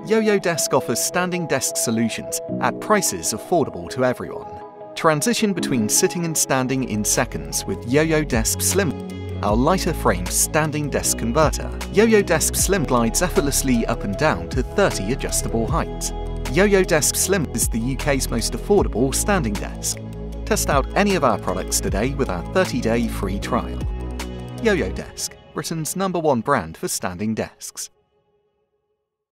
Yo-Yo Desk offers standing desk solutions at prices affordable to everyone. Transition between sitting and standing in seconds with Yo-Yo Desk Slim, our lighter-framed standing desk converter. Yo-Yo Desk Slim glides effortlessly up and down to 30 adjustable heights. Yo-Yo Desk Slim is the UK's most affordable standing desk. Test out any of our products today with our 30-day free trial. Yo-Yo Desk, Britain's #1 brand for standing desks.